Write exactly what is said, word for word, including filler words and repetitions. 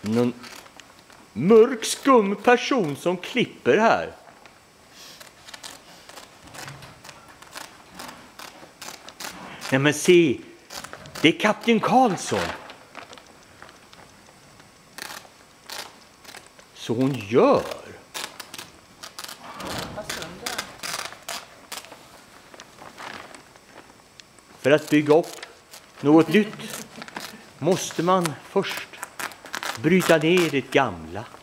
Någon mörk skum person som klipper här. Nej men se, det är kapten Karlsson. Så hon gör. För att bygga upp något nytt måste man först bryta ner det gamla.